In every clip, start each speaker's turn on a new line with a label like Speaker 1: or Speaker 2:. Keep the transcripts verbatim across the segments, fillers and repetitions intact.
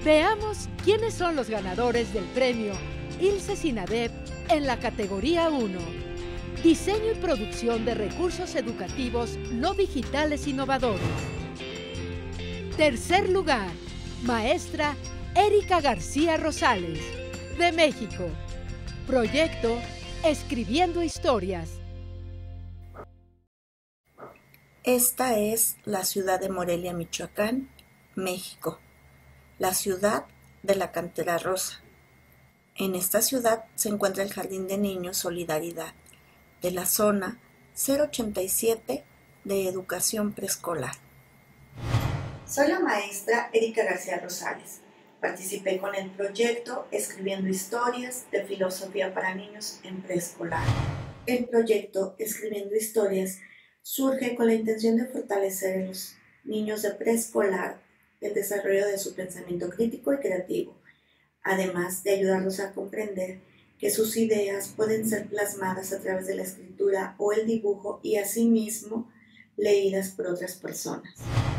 Speaker 1: Veamos quiénes son los ganadores del premio Ilse Sinadeb en la categoría uno. Diseño y producción de recursos educativos no digitales innovadores. Tercer lugar, maestra Erika García Rosales, de México. Proyecto Escribiendo Historias.
Speaker 2: Esta es la ciudad de Morelia, Michoacán, México, la ciudad de la Cantera Rosa. En esta ciudad se encuentra el Jardín de Niños Solidaridad, de la zona cero ochenta y siete de Educación Preescolar. Soy la maestra Erika García Rosales. Participé con el proyecto Escribiendo Historias de Filosofía para Niños en Preescolar. El proyecto Escribiendo Historias surge con la intención de fortalecer en los niños de preescolar el desarrollo de su pensamiento crítico y creativo, además de ayudarlos a comprender que sus ideas pueden ser plasmadas a través de la escritura o el dibujo y asimismo leídas por otras personas.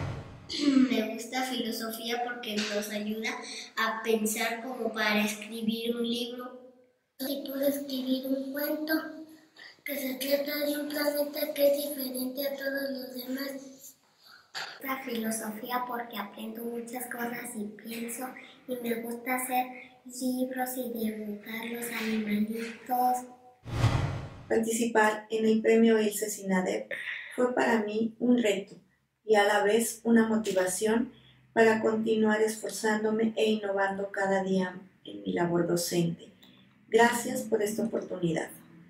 Speaker 3: Me gusta filosofía porque nos ayuda a pensar como para escribir un libro.
Speaker 4: Si puedo escribir un cuento que se trata de un planeta que es diferente a todos los demás.
Speaker 3: La filosofía porque aprendo muchas cosas y pienso, y me gusta hacer libros y dibujar los animalitos.
Speaker 2: Participar en el premio Ilse Sinadeb fue para mí un reto y a la vez una motivación para continuar esforzándome e innovando cada día en mi labor docente. Gracias por esta oportunidad.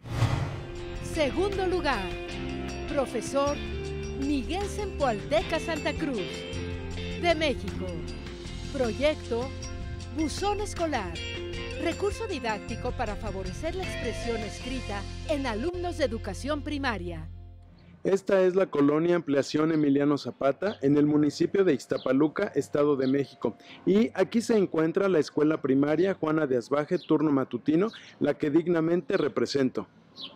Speaker 1: Segundo lugar, profesor Miguel Zempoalteca Santa Cruz, de México. Proyecto Buzón Escolar, recurso didáctico para favorecer la expresión escrita en alumnos de educación primaria.
Speaker 5: Esta es la colonia Ampliación Emiliano Zapata, en el municipio de Ixtapaluca, Estado de México. Y aquí se encuentra la escuela primaria Juana de Asbaje, turno matutino, la que dignamente represento.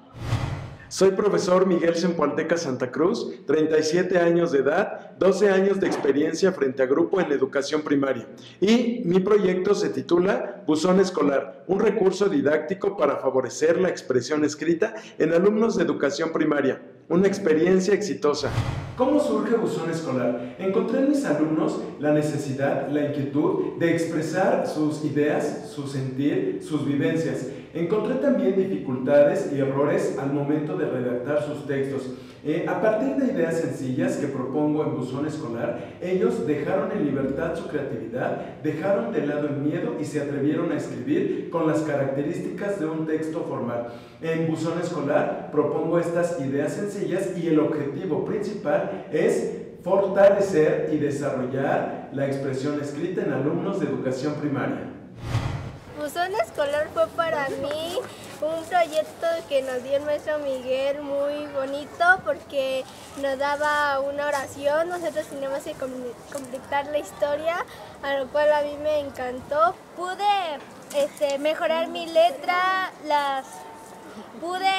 Speaker 5: Soy profesor Miguel Zempoalteca Santa Cruz, treinta y siete años de edad, doce años de experiencia frente a grupo en educación primaria. Y mi proyecto se titula Buzón Escolar, un recurso didáctico para favorecer la expresión escrita en alumnos de educación primaria. Una experiencia exitosa. ¿Cómo surge Buzón Escolar? Encontré en mis alumnos la necesidad, la inquietud de expresar sus ideas, su sentir, sus vivencias. Encontré también dificultades y errores al momento de redactar sus textos. Eh, a partir de ideas sencillas que propongo en Buzón Escolar, ellos dejaron en libertad su creatividad, dejaron de lado el miedo y se atrevieron a escribir con las características de un texto formal. En Buzón Escolar propongo estas ideas sencillas y el objetivo principal es fortalecer y desarrollar la expresión escrita en alumnos de educación primaria.
Speaker 6: Buzón Escolar fue para mí un proyecto que nos dio el maestro Miguel muy bonito porque nos daba una oración, nosotros teníamos que completar la historia, a lo cual a mí me encantó. Pude este, mejorar mi letra, las pude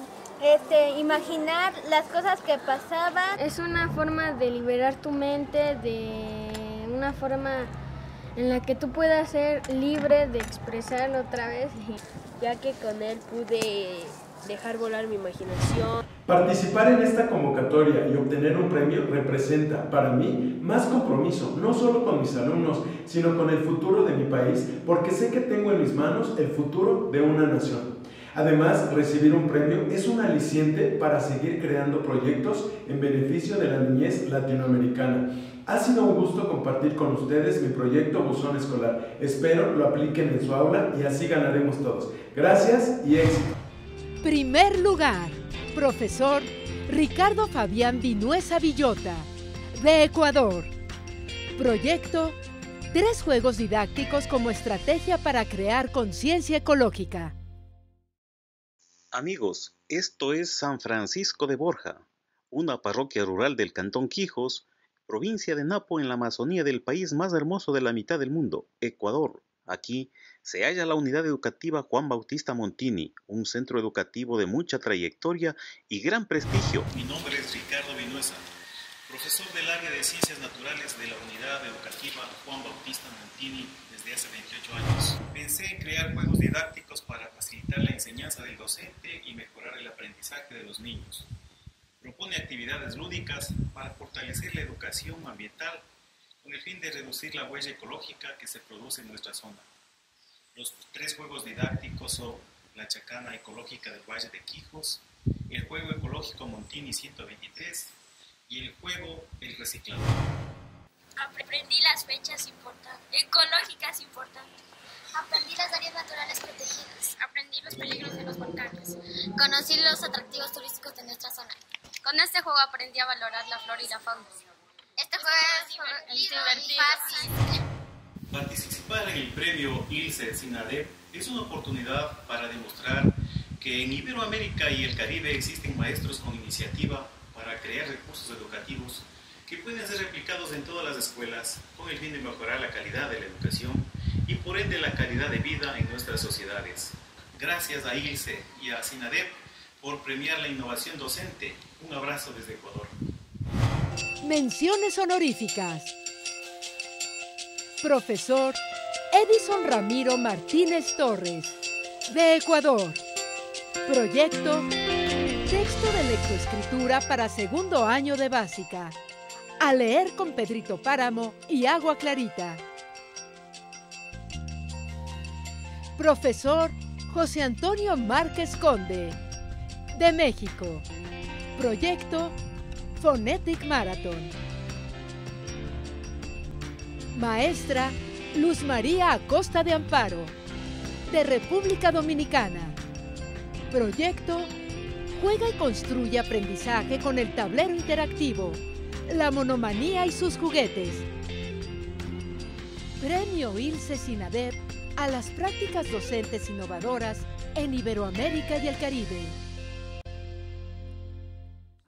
Speaker 6: este, imaginar las cosas que pasaban.
Speaker 7: Es una forma de liberar tu mente, de una forma en la que tú puedas ser libre de expresarlo otra vez,
Speaker 8: ya que con él pude dejar volar mi imaginación.
Speaker 5: Participar en esta convocatoria y obtener un premio representa para mí más compromiso, no solo con mis alumnos, sino con el futuro de mi país, porque sé que tengo en mis manos el futuro de una nación. Además, recibir un premio es un aliciente para seguir creando proyectos en beneficio de la niñez latinoamericana. Ha sido un gusto compartir con ustedes mi proyecto Buzón Escolar. Espero lo apliquen en su aula y así ganaremos todos. Gracias y éxito.
Speaker 1: Primer lugar, profesor Ricardo Fabián Vinuesa Villota, de Ecuador. Proyecto Tres juegos didácticos como estrategia para crear conciencia ecológica.
Speaker 9: Amigos, esto es San Francisco de Borja, una parroquia rural del Cantón Quijos, provincia de Napo, en la Amazonía del país más hermoso de la mitad del mundo, Ecuador. Aquí se halla la unidad educativa Juan Bautista Montini, un centro educativo de mucha trayectoria y gran prestigio.
Speaker 10: Mi nombre es Ricardo Vinuesa, Profesor del área de Ciencias Naturales de la Unidad Educativa Juan Bautista Montini desde hace veintiocho años. Pensé en crear juegos didácticos para facilitar la enseñanza del docente y mejorar el aprendizaje de los niños. Propone actividades lúdicas para fortalecer la educación ambiental con el fin de reducir la huella ecológica que se produce en nuestra zona. Los tres juegos didácticos son la chacana ecológica del Valle de Quijos, el juego ecológico Montini ciento veintitrés y el juego El Reciclador.
Speaker 11: Aprendí las fechas importantes, ecológicas importantes.
Speaker 12: Aprendí las áreas naturales protegidas.
Speaker 11: Aprendí los peligros de los volcanes.
Speaker 12: Conocí los atractivos turísticos de nuestra zona.
Speaker 11: Con este juego aprendí a valorar la flora y la fauna.
Speaker 12: Este juego es divertido y fácil.
Speaker 10: Participar en el premio ILSE SINADEP es una oportunidad para demostrar que en Iberoamérica y el Caribe existen maestros con iniciativa para crear recursos educativos que pueden ser replicados en todas las escuelas con el fin de mejorar la calidad de la educación y por ende la calidad de vida en nuestras sociedades. Gracias a ILSE y a SINADEP por premiar la innovación docente. Un abrazo desde Ecuador.
Speaker 1: Menciones honoríficas. Profesor Edison Ramiro Martínez Torres, de Ecuador. Proyecto Texto de lectoescritura para segundo año de básica. A leer con Pedrito Páramo y Agua Clarita. Profesor José Antonio Márquez Conde, de México. Proyecto Phonetic Marathon. Maestra Luz María Acosta de Amparo, de República Dominicana. Proyecto Juega y construye aprendizaje con el tablero interactivo, la monomanía y sus juguetes. Premio ILSE SINADEP a las prácticas docentes innovadoras en Iberoamérica y el Caribe.